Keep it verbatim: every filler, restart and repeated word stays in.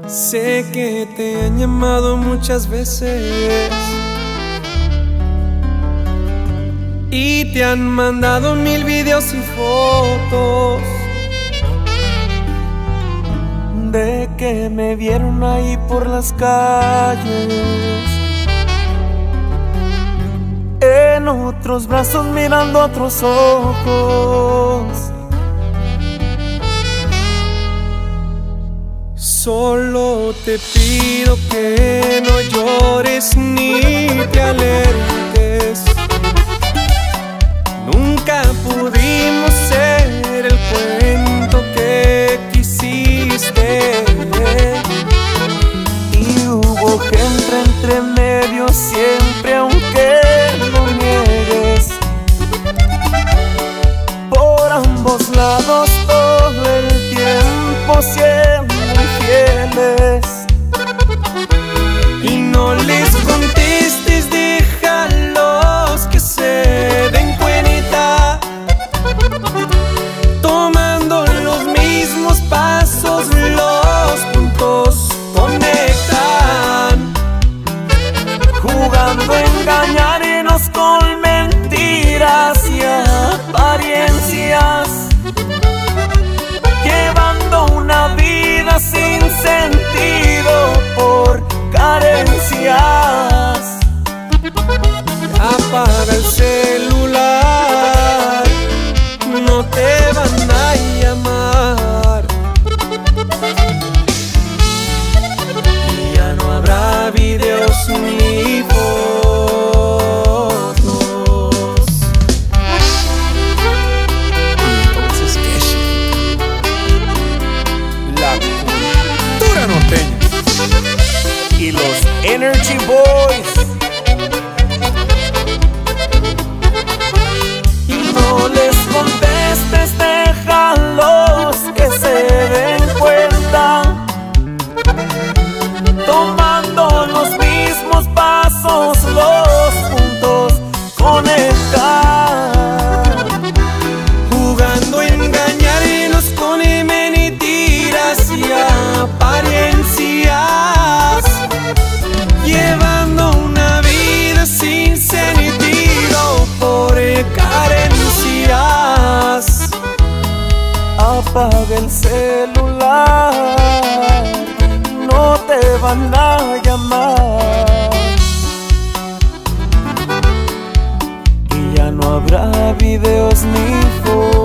Sé que te han llamado muchas veces y te han mandado mil videos y fotos de que me vieron ahí por las calles, en otros brazos mirando a otros ojos. Solo te pido que no llores ni te alertes. Nunca pudimos ser el cuento que quisiste, y hubo gente entre medio siempre, aunque lo niegues. Por ambos lados todo el tiempo siempre fieles, y no les contestes, déjalos que se den cuenta. Tomando los mismos pasos, los puntos conectan. Jugando a engañarnos con mentiras y apariencias, llevando una vida sin sentido por carencias. Apaga el celular, no te van a llamar, y ya no habrá videos ni fotos. Entonces, ¿qué es? La cultura norteña y los Energy Boys. Y no les contestes, déjalos que se den cuenta. Tomando los mismos pasos, los puntos conectan. Jugando a engañarnos con mentiras y apariencias, llevando una vida sin sentido por carencias. Apaga el celular, no te van a llamar, y ya no habrá videos ni fotos.